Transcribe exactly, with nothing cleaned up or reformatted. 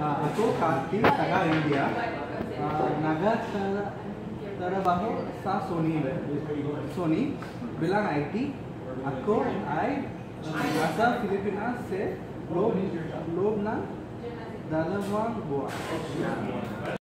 Aku kaki taga India. Naga trabajo sa Sony Sony bilang I T. Aku ay nasa Pilipinas se loob loob ng dalawang buwan.